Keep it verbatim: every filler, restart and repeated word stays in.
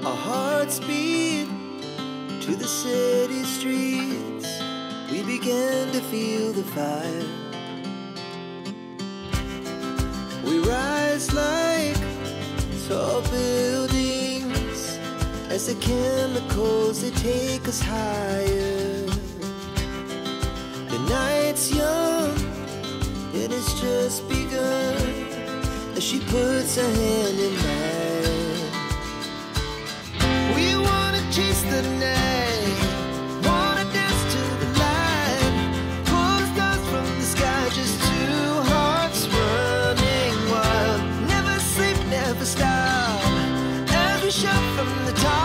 Our hearts beat to the city streets. We began to feel the fire. We rise like tall buildings as the chemicals, they take us higher. The night's young, it has just begun, as she puts her hand in mine. We wanna chase the night, wanna dance to the light, pull the stars from the sky, just two hearts running wild. Never sleep, never stop, as we shout from the top.